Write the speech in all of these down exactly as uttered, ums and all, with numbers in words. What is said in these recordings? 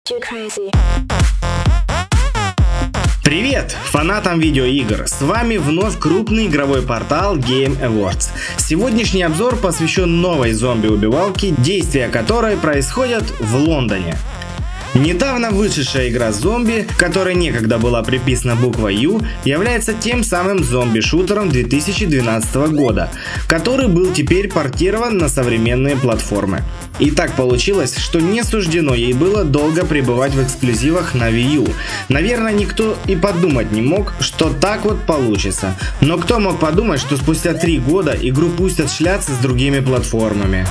Привет фанатам видеоигр! С вами вновь крупный игровой портал Game Awards. Сегодняшний обзор посвящен новой зомби-убивалке, действия которой происходят в Лондоне. Недавно вышедшая игра зомби, которой некогда была приписана буква Ю, является тем самым зомби-шутером две тысячи двенадцатого года, который был теперь портирован на современные платформы. И так получилось, что не суждено ей было долго пребывать в эксклюзивах на Wii U. Наверное, никто и подумать не мог, что так вот получится. Но кто мог подумать, что спустя три года игру пустят шляться с другими платформами?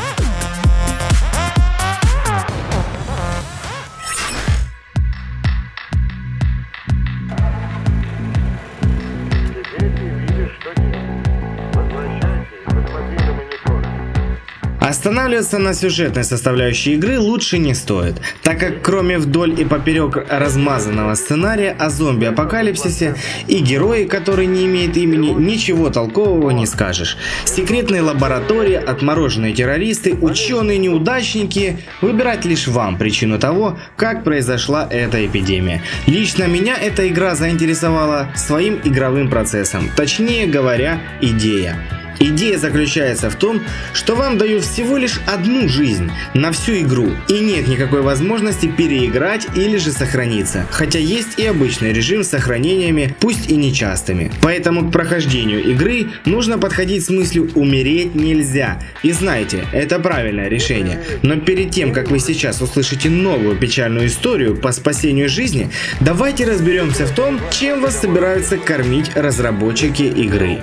Останавливаться на сюжетной составляющей игры лучше не стоит, так как кроме вдоль и поперек размазанного сценария о зомби-апокалипсисе и герои, который не имеет имени, ничего толкового не скажешь. Секретные лаборатории, отмороженные террористы, ученые-неудачники — выбирать лишь вам причину того, как произошла эта эпидемия. Лично меня эта игра заинтересовала своим игровым процессом, точнее говоря, идея. Идея заключается в том, что вам дают всего лишь одну жизнь на всю игру, и нет никакой возможности переиграть или же сохраниться, хотя есть и обычный режим с сохранениями, пусть и нечастыми. Поэтому к прохождению игры нужно подходить с мыслью «умереть нельзя». И знайте, это правильное решение. Но перед тем, как вы сейчас услышите новую печальную историю по спасению жизни, давайте разберемся в том, чем вас собираются кормить разработчики игры.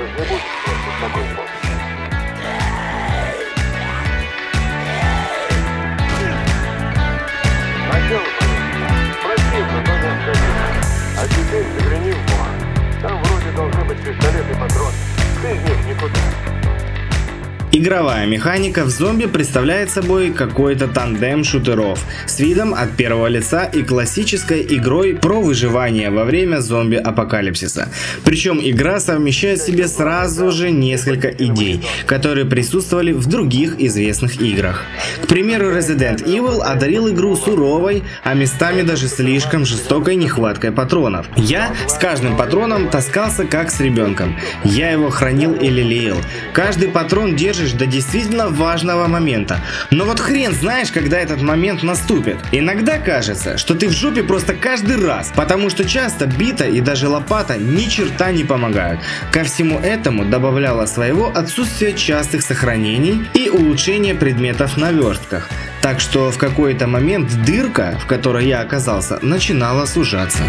А теперь загляни в мор. Там вроде должны быть пистолет и патроны. Без них никуда. Игровая механика в зомби представляет собой какой-то тандем шутеров с видом от первого лица и классической игрой про выживание во время зомби-апокалипсиса. Причем игра совмещает в себе сразу же несколько идей, которые присутствовали в других известных играх. К примеру, Resident Evil одарил игру суровой, а местами даже слишком жестокой нехваткой патронов. Я с каждым патроном таскался как с ребенком. Я его хранил и лелеял. Каждый патрон держит до действительно важного момента. Но вот хрен знаешь, когда этот момент наступит. Иногда кажется, что ты в жопе просто каждый раз, потому что часто бита и даже лопата ни черта не помогают. Ко всему этому добавляло своего отсутствие частых сохранений и улучшение предметов на верстках. Так что в какой-то момент дырка, в которой я оказался, начинала сужаться.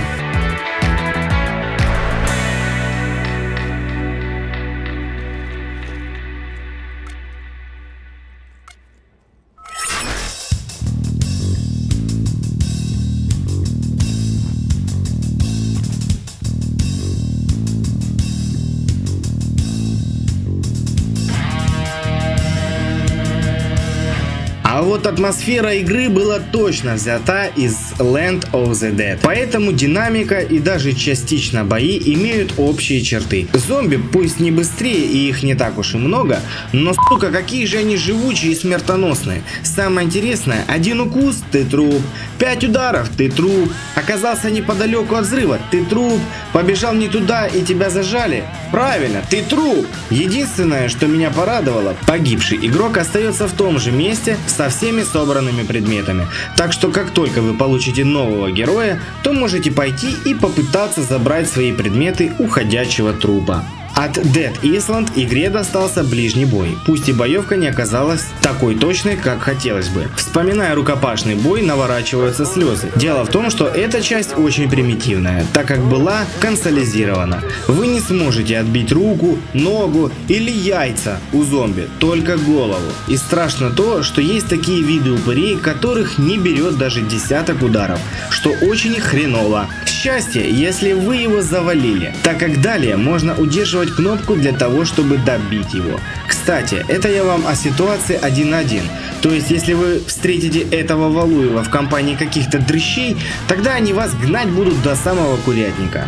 А вот атмосфера игры была точно взята из Land of the Dead. Поэтому динамика и даже частично бои имеют общие черты. Зомби пусть не быстрее и их не так уж и много, но сука, какие же они живучие и смертоносные. Самое интересное, один укус — ты труп, пять ударов — ты труп, оказался неподалеку от взрыва — ты труп, побежал не туда и тебя зажали — правильно, ты труп. Единственное, что меня порадовало, погибший игрок остается в том же месте со всеми собранными предметами. Так что как только вы получите нового героя, то можете пойти и попытаться забрать свои предметы у ходячего трупа. От Dead Island игре достался ближний бой, пусть и боевка не оказалась такой точной, как хотелось бы. Вспоминая рукопашный бой, наворачиваются слезы. Дело в том, что эта часть очень примитивная, так как была консолизирована. Вы не сможете отбить руку, ногу или яйца у зомби, только голову. И страшно то, что есть такие виды упырей, которых не берет даже десяток ударов, что очень хреново. К счастью, если вы его завалили, так как далее можно удерживать кнопку для того, чтобы добить его. Кстати, это я вам о ситуации один на один. То есть, если вы встретите этого Валуева в компании каких-то дрыщей, тогда они вас гнать будут до самого курятника.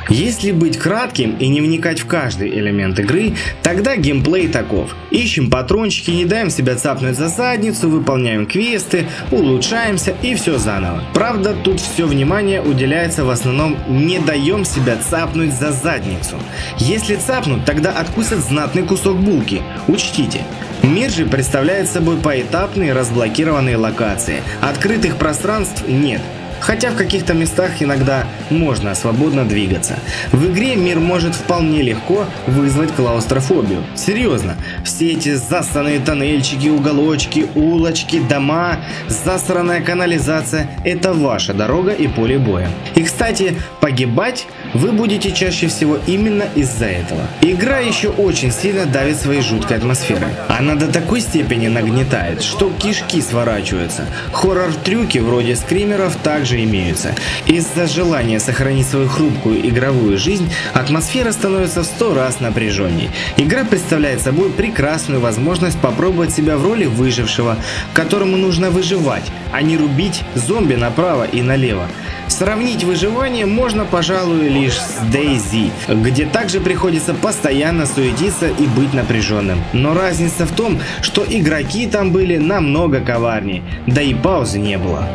Если быть кратким и не вникать в каждый элемент игры, тогда геймплей таков. Ищем патрончики, не даем себя цапнуть за задницу, выполняем квесты, улучшаемся и все заново. Правда, тут все внимание уделяется в основном не даем себя цапнуть за задницу. Если цапнут, тогда откусят знатный кусок булки. Учтите. Мир же представляет собой поэтапные разблокированные локации. Открытых пространств нет. Хотя в каких-то местах иногда можно свободно двигаться. В игре мир может вполне легко вызвать клаустрофобию. Серьезно, все эти засранные тоннельчики, уголочки, улочки, дома, засранная канализация – это ваша дорога и поле боя. И, кстати, погибать вы будете чаще всего именно из-за этого. Игра еще очень сильно давит своей жуткой атмосферой. Она до такой степени нагнетает, что кишки сворачиваются. Хоррор-трюки вроде скримеров также имеются. Из-за желания сохранить свою хрупкую игровую жизнь, атмосфера становится в сто раз напряженней. Игра представляет собой прекрасную возможность попробовать себя в роли выжившего, которому нужно выживать, а не рубить зомби направо и налево. Сравнить выживание можно, пожалуй, лишь с DayZ, где также приходится постоянно суетиться и быть напряженным. Но разница в том, что игроки там были намного коварнее, да и паузы не было.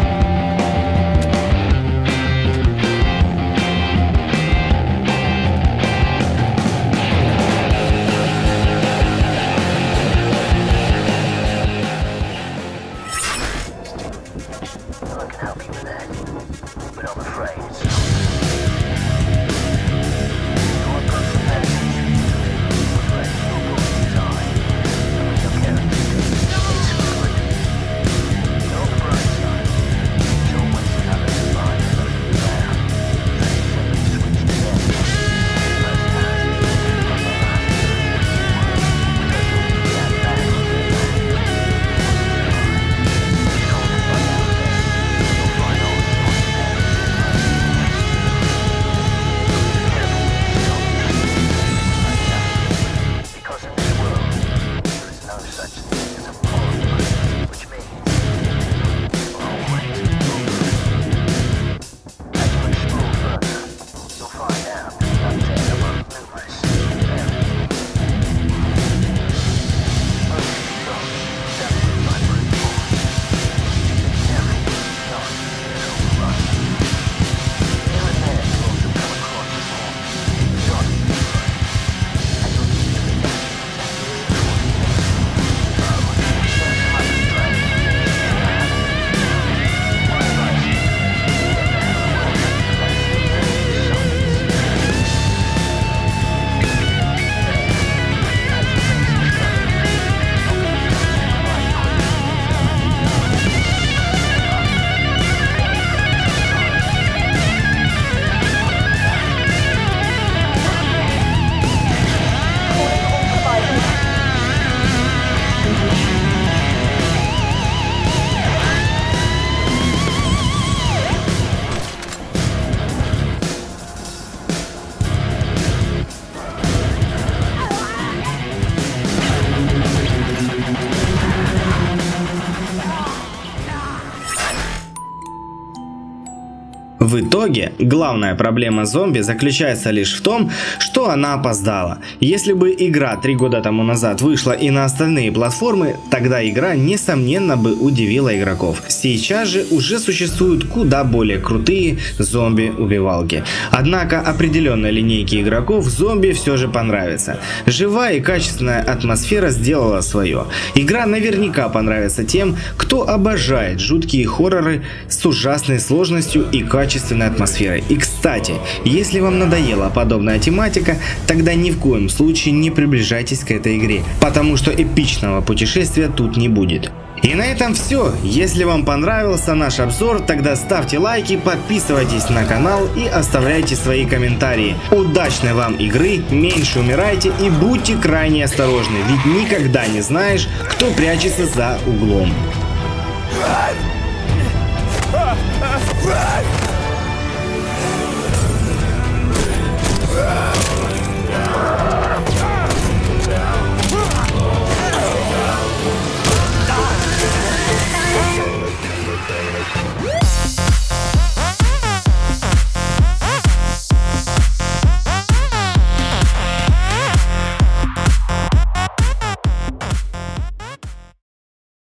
В итоге, главная проблема зомби заключается лишь в том, что она опоздала. Если бы игра три года тому назад вышла и на остальные платформы, тогда игра несомненно бы удивила игроков. Сейчас же уже существуют куда более крутые зомби-убивалки. Однако определенной линейке игроков зомби все же понравится. Живая и качественная атмосфера сделала свое. Игра наверняка понравится тем, кто обожает жуткие хорроры с ужасной сложностью и качественной атмосферой. И кстати, если вам надоела подобная тематика, тогда ни в коем случае не приближайтесь к этой игре, потому что эпичного путешествия тут не будет. И на этом все. Если вам понравился наш обзор, тогда ставьте лайки, подписывайтесь на канал и оставляйте свои комментарии. Удачной вам игры, меньше умирайте и будьте крайне осторожны, ведь никогда не знаешь, кто прячется за углом. Run!